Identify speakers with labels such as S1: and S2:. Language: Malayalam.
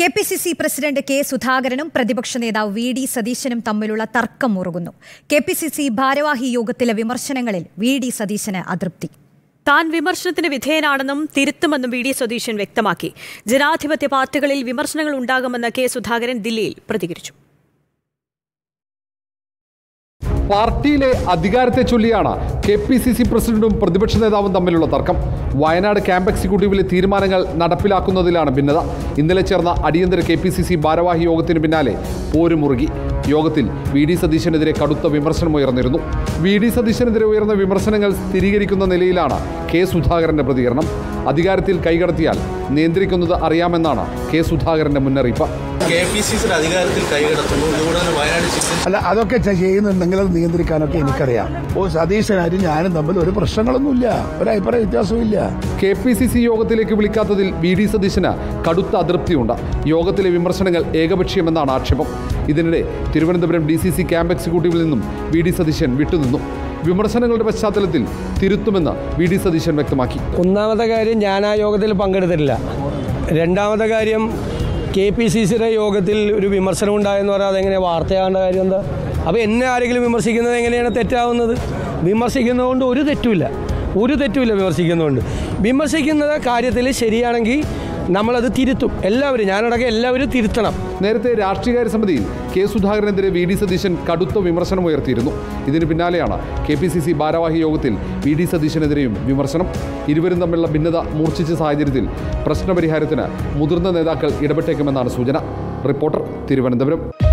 S1: കെപിസിസി പ്രസിഡന്റ് കെ സുധാകരനും പ്രതിപക്ഷ നേതാവ് വി ഡി സതീശനും തമ്മിലുള്ള തർക്കം മുറുകുന്നു. കെപിസിസി ഭാരവാഹി യോഗത്തിലെ വിമർശനങ്ങളിൽ വി ഡി സതീശന് അതൃപ്തി.
S2: താൻ വിമർശനത്തിന് വിധേയനാണെന്നും തിരുത്തുമെന്നും വി ഡി സതീശൻ വ്യക്തമാക്കി. ജനാധിപത്യ പാർട്ടികളിൽ വിമർശനങ്ങൾ ഉണ്ടാകുമെന്ന് കെ സുധാകരൻ ദില്ലിയിൽ പ്രതികരിച്ചു.
S3: പാർട്ടിയിലെ അധികാരത്തെ ചൊല്ലിയാണ് കെപിസിസി പ്രസിഡന്റും പ്രതിപക്ഷ നേതാവും തമ്മിലുള്ള തർക്കം. വയനാട് ക്യാമ്പ് എക്സിക്യൂട്ടീവിലെ തീരുമാനങ്ങൾ നടപ്പിലാക്കുന്നതിലാണ് ഭിന്നത. ഇന്നലെ ചേർന്ന അടിയന്തര കെപിസിസി ഭാരവാഹി യോഗത്തിന് പിന്നാലെ പോരുമുറുകി. യോഗത്തിൽ വി ഡി സതീശനെതിരെ കടുത്ത വിമർശനമുയർന്നിരുന്നു. വി ഡി സതീശനെതിരെ ഉയർന്ന വിമർശനങ്ങൾ സ്ഥിരീകരിക്കുന്ന നിലയിലാണ് കെ സുധാകരന്റെ പ്രതികരണം. അധികാരത്തിൽ കൈകടത്തിയാൽ നിയന്ത്രിക്കുന്നത് അറിയാമെന്നാണ് കെ സുധാകരന്റെ മുന്നറിയിപ്പ്.
S4: അധികാരത്തിൽ കൈകടത്തുന്നു,
S5: അല്ല അതൊക്കെ ചെയ്യുന്നുണ്ടെങ്കിൽ അത് നിയന്ത്രിക്കാനൊക്കെ എനിക്കറിയാം. സതീശനാരും ഞാനും തമ്മിൽ ഒരു പ്രശ്നങ്ങളൊന്നുമില്ല, ഒരു അഭിപ്രായ വ്യത്യാസവുമില്ല.
S3: കെപിസിസി യോഗത്തിലേക്ക് വിളിക്കാത്തതിൽ വി ഡി സതീശന് കടുത്ത അതൃപ്തിയുണ്ട്. യോഗത്തിലെ വിമർശനങ്ങൾ ഏകപക്ഷീയമെന്നാണ് ആക്ഷേപം. ഇതിനിടെ തിരുവനന്തപുരം DCC ക്യാമ്പ് എക്സിക്യൂട്ടീവിൽ നിന്നും വി ഡി സതീശൻ വിട്ടുനിന്നു. വിമർശനങ്ങളുടെ പശ്ചാത്തലത്തിൽ തിരുത്തുമെന്ന് വി ഡി സതീശൻ വ്യക്തമാക്കി.
S6: ഒന്നാമത്തെ കാര്യം, ഞാൻ ആ യോഗത്തിൽ പങ്കെടുത്തിട്ടില്ല. രണ്ടാമത്തെ കാര്യം, കെപിസിസിയുടെ യോഗത്തിൽ ഒരു വിമർശനം ഉണ്ടായെന്ന് പറഞ്ഞാൽ അതെങ്ങനെയാണ് വാർത്തയാകേണ്ട കാര്യം? എന്താ? അപ്പോൾ എന്നെ ആരെങ്കിലും വിമർശിക്കുന്നത് എങ്ങനെയാണ് തെറ്റാവുന്നത്? വിമർശിക്കുന്നതുകൊണ്ട് ഒരു തെറ്റുമില്ല വിമർശിക്കുന്നതുകൊണ്ട്. വിമർശിക്കുന്ന കാര്യത്തിൽ ശരിയാണെങ്കിൽ നമ്മളത് തിരുത്തും. എല്ലാവരും, ഞാനടക്കം എല്ലാവരും തിരുത്തണം.
S3: നേരത്തെ രാഷ്ട്രീയകാര്യ സമിതിയിൽ കെ സുധാകരനെതിരെ വി ഡി സതീശൻ കടുത്ത വിമർശനം ഉയർത്തിയിരുന്നു. ഇതിന് പിന്നാലെയാണ് കെപിസിസി ഭാരവാഹി യോഗത്തിൽ വി ഡി സതീശനെതിരെയും വിമർശനം. ഇരുവരും തമ്മിലുള്ള ഭിന്നത മൂർച്ഛിച്ച സാഹചര്യത്തിൽ പ്രശ്നപരിഹാരത്തിന് മുതിർന്ന നേതാക്കൾ ഇടപെട്ടേക്കുമെന്നാണ് സൂചന. റിപ്പോർട്ടർ, തിരുവനന്തപുരം.